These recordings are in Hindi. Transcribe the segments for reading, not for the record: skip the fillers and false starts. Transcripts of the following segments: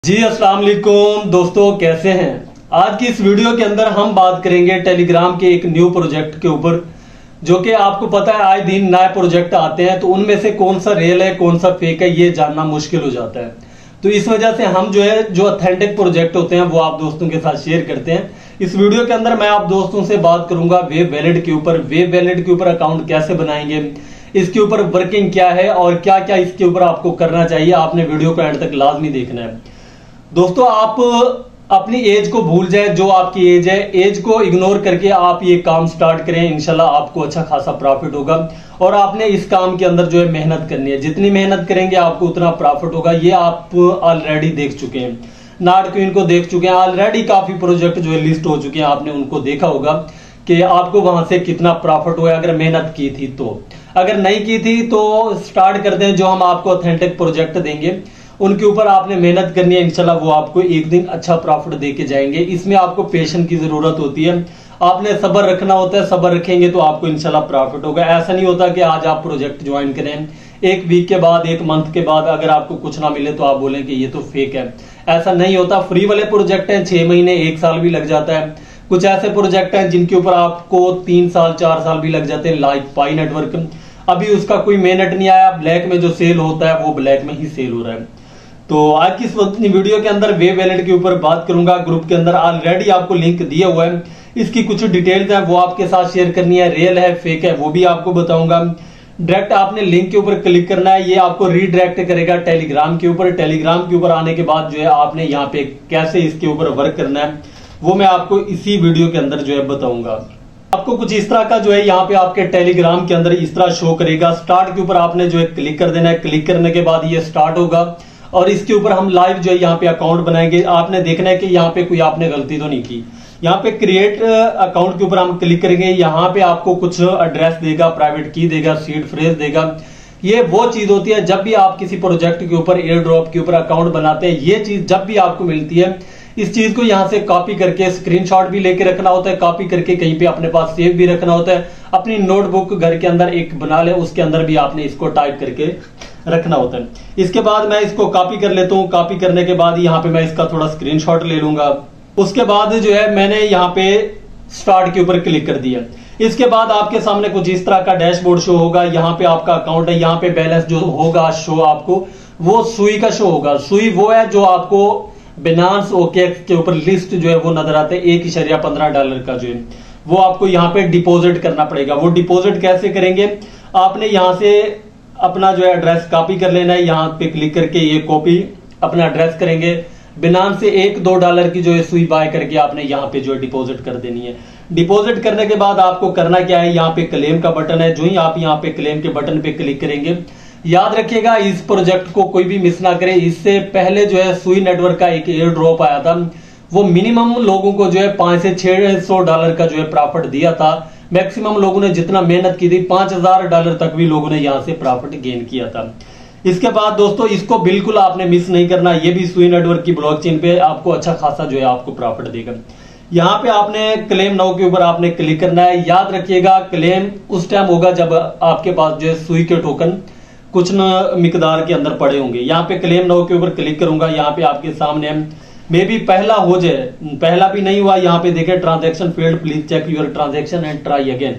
जी अस्सलाम वालेकुम दोस्तों, कैसे हैं। आज की इस वीडियो के अंदर हम बात करेंगे टेलीग्राम के एक न्यू प्रोजेक्ट के ऊपर, जो कि आपको पता है आए दिन नए प्रोजेक्ट आते हैं, तो उनमें से कौन सा रियल है कौन सा फेक है ये जानना मुश्किल हो जाता है। तो इस वजह से हम जो ऑथेंटिक प्रोजेक्ट होते हैं वो आप दोस्तों के साथ शेयर करते हैं। इस वीडियो के अंदर मैं आप दोस्तों से बात करूंगा वेब वैलेट के ऊपर। वेब वैलेट के ऊपर अकाउंट कैसे बनाएंगे, इसके ऊपर वर्किंग क्या है और क्या क्या इसके ऊपर आपको करना चाहिए। आपने वीडियो को एंड तक लाजमी देखना है। दोस्तों, आप अपनी एज को भूल जाए, जो आपकी एज है एज को इग्नोर करके आप ये काम स्टार्ट करें, इंशाल्लाह आपको अच्छा खासा प्रॉफिट होगा। और आपने इस काम के अंदर जो है मेहनत करनी है, जितनी मेहनत करेंगे आपको उतना प्रॉफिट होगा। ये आप ऑलरेडी देख चुके हैं, नाट क्वीन को देख चुके हैं, ऑलरेडी काफी प्रोजेक्ट जो है लिस्ट हो चुके हैं, आपने उनको देखा होगा कि आपको वहां से कितना प्रॉफिट हुआ अगर मेहनत की थी तो। अगर नहीं की थी तो स्टार्ट कर दें। जो हम आपको ऑथेंटिक प्रोजेक्ट देंगे उनके ऊपर आपने मेहनत करनी है, इंशाल्लाह वो आपको एक दिन अच्छा प्रॉफिट दे के जाएंगे। इसमें आपको पेशेंस की जरूरत होती है, आपने सब्र रखना होता है। सब्र रखेंगे तो आपको इंशाल्लाह प्रॉफिट होगा। ऐसा नहीं होता कि आज आप प्रोजेक्ट ज्वाइन करें, एक वीक के बाद एक मंथ के बाद अगर आपको कुछ ना मिले तो आप बोलें कि ये तो फेक है। ऐसा नहीं होता। फ्री वाले प्रोजेक्ट हैं 6 महीने 1 साल भी लग जाता है। कुछ ऐसे प्रोजेक्ट हैं जिनके ऊपर आपको 3 साल 4 साल भी लग जाते हैं, लाइक पाई नेटवर्क। अभी उसका कोई मेहनत नहीं आया, ब्लैक में जो सेल होता है वो ब्लैक में ही सेल हो रहा है। तो आज की इस वीडियो के अंदर वेब वैलेट के ऊपर बात करूंगा। ग्रुप के अंदर ऑलरेडी आपको लिंक दिया हुआ है, इसकी कुछ डिटेल्स हैं वो आपके साथ शेयर करनी है। रियल है फेक है वो भी आपको बताऊंगा। डायरेक्ट आपने लिंक के ऊपर क्लिक करना है, ये आपको रीडायरेक्ट करेगा टेलीग्राम के ऊपर। टेलीग्राम के ऊपर आने के बाद जो है आपने यहाँ पे कैसे इसके ऊपर वर्क करना है वो मैं आपको इसी वीडियो के अंदर जो है बताऊंगा। आपको कुछ इस तरह का जो है यहाँ पे आपके टेलीग्राम के अंदर इस तरह शो करेगा। स्टार्ट के ऊपर आपने जो है क्लिक कर देना है। क्लिक करने के बाद ये स्टार्ट होगा और इसके ऊपर हम लाइव जो है यहाँ पे अकाउंट बनाएंगे। आपने देखना है कि यहाँ पे कोई आपने गलती तो नहीं की। यहाँ पे क्रिएट अकाउंट के ऊपर हम क्लिक करेंगे। यहाँ पे आपको कुछ एड्रेस देगा, प्राइवेट की देगा, सीड फ्रेज देगा। ये वो चीज होती है जब भी आप किसी प्रोजेक्ट के ऊपर एयर ड्रॉप के ऊपर अकाउंट बनाते हैं, ये चीज जब भी आपको मिलती है इस चीज को यहाँ से कॉपी करके स्क्रीनशॉट भी लेके रखना होता है, कॉपी करके कहीं पे अपने पास सेव भी रखना होता है। अपनी नोटबुक घर के अंदर एक बना ले, उसके अंदर भी आपने इसको टाइप करके रखना होता है। इसके बाद मैं इसको कॉपी कर लेता हूँ। कॉपी करने के बाद यहाँ पे मैं इसका थोड़ा स्क्रीनशॉट ले लूंगा। उसके बाद जो है मैंने यहाँ पे स्टार्ट के ऊपर क्लिक कर दिया। इसके बाद आपके सामने कुछ इस तरह का डैशबोर्ड शो होगा। यहाँ पे आपका अकाउंट है, यहाँ पे बैलेंस जो होगा शो आपको वो सुई का शो होगा। सुई वो है जो आपको बिनांस ओकेएक्स के ऊपर लिस्ट जो है वो नजर आते हैं। $1.15 का जो है वो आपको यहाँ पे डिपॉजिट करना पड़ेगा। वो डिपॉजिट कैसे करेंगे, आपने यहाँ से अपना जो है एड्रेस कॉपी कर लेना है। यहाँ पे क्लिक करके ये कॉपी अपना एड्रेस करेंगे। बिनांस से $1-2 की जो है सुई बाय करके आपने यहाँ पे जो है डिपॉजिट कर देनी है। डिपॉजिट करने के बाद आपको करना क्या है, यहाँ पे क्लेम का बटन है। जो ही आप यहाँ पे क्लेम के बटन पे क्लिक करेंगे, याद रखिएगा इस प्रोजेक्ट को कोई भी मिस ना करे। इससे पहले जो है सुई नेटवर्क का एक एयर ड्रॉप आया था, वो मिनिमम लोगों को जो है $500 से $600 का जो है प्रॉफिट दिया था। मैक्सिमम लोगों ने जितना मेहनत की थी $5000 तक भी लोगों ने यहां से प्रॉफिट गेन किया था। इसके बाद दोस्तों इसको बिल्कुल आपने मिस नहीं करना। ये भी सुई नेटवर्क की ब्लॉकचेन पे आपको अच्छा खासा जो है आपको प्रॉफिट देगा। यहाँ पे आपने क्लेम नाउ के ऊपर आपने क्लिक करना है। याद रखिएगा क्लेम उस टाइम होगा जब आपके पास जो है सुई के टोकन कुछ न मिकदार के अंदर पड़े होंगे। यहाँ पे क्लेम नाउ के ऊपर क्लिक करूंगा। यहाँ पे आपके सामने मे बी पहला हो जाए, पहला भी नहीं हुआ। यहाँ पे देखें transaction failed, please check your transaction and try again.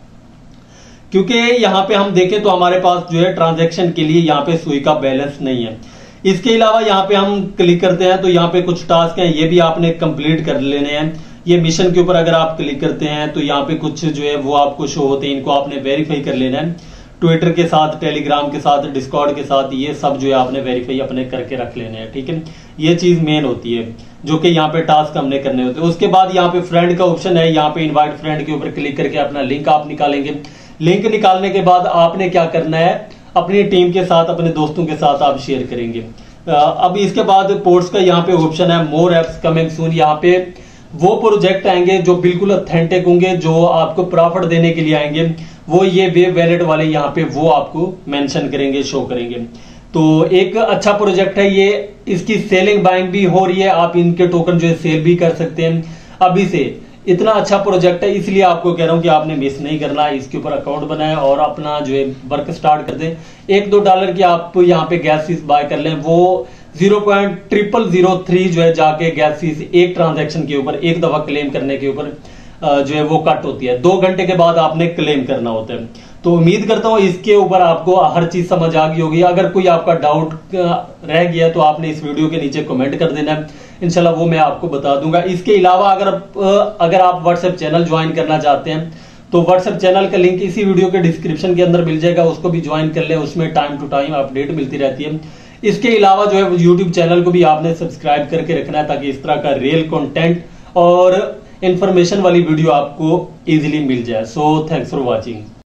क्योंकि यहाँ पे हम देखें तो हमारे पास जो है ट्रांजैक्शन के लिए यहाँ पे सुई का बैलेंस नहीं है। इसके अलावा यहाँ पे हम क्लिक करते हैं तो यहाँ पे कुछ टास्क हैं, ये भी आपने कंप्लीट कर लेने हैं। ये मिशन के ऊपर अगर आप क्लिक करते हैं तो यहाँ पे कुछ जो है वो आपको शो होते हैं, इनको आपने वेरीफाई कर लेना है। ट्विटर के साथ, टेलीग्राम के साथ, डिस्कॉर्ड के साथ, ये सब जो है आपने वेरीफाई अपने करके रख लेने हैं। ठीक है, ये चीज मेन होती है जो कि यहाँ पे टास्क हमने करने होते हैं। उसके बाद यहाँ पे फ्रेंड का ऑप्शन है, यहाँ पे इनवाइट फ्रेंड के ऊपर क्लिक करके अपना लिंक आप निकालेंगे। लिंक निकालने के बाद आपने क्या करना है, अपनी टीम के साथ, अपने दोस्तों के साथ आप शेयर करेंगे। अब इसके बाद पोर्ट्स का यहाँ पे ऑप्शन है, मोर एप्स कमिंग सून। यहाँ पे वो प्रोजेक्ट आएंगे जो बिल्कुल ऑथेंटिक होंगे, जो आपको प्रॉफिट देने के लिए आएंगे। वो ये वेब वैलेट वाले यहाँ पे वो आपको मेंशन करेंगे, शो करेंगे। तो एक अच्छा प्रोजेक्ट है ये, इसकी सेलिंग बाइंग भी हो रही है। आप इनके टोकन जो है सेल भी कर सकते हैं अभी से। इतना अच्छा प्रोजेक्ट है, इसलिए आपको कह रहा हूं कि आपने मिस नहीं करना। इसके ऊपर अकाउंट बनाए और अपना जो है वर्क स्टार्ट कर दें। $1-2 की आप यहाँ पे गैस फीस बाय कर लें। वो 0.0003 जो है जाके गैस फीस एक ट्रांजैक्शन के ऊपर एक दफा क्लेम करने के ऊपर जो है वो कट होती है। 2 घंटे के बाद आपने क्लेम करना होता है। तो उम्मीद करता हूं इसके ऊपर आपको हर चीज समझ आ गई होगी। अगर कोई आपका डाउट रह गया तो आपने इस वीडियो के नीचे कमेंट कर देना है, इंशाल्लाह वो मैं आपको बता दूंगा। इसके अलावा अगर आप व्हाट्सएप चैनल ज्वाइन करना चाहते हैं तो व्हाट्सएप चैनल का लिंक इसी वीडियो के डिस्क्रिप्शन के अंदर मिल जाएगा, उसको भी ज्वाइन कर ले। उसमें टाइम टू टाइम अपडेट मिलती रहती है। इसके अलावा जो है यूट्यूब चैनल को भी आपने सब्सक्राइब करके रखना है ताकि इस तरह का रियल कंटेंट और इंफॉर्मेशन वाली वीडियो आपको इजीली मिल जाए। So thanks for watching.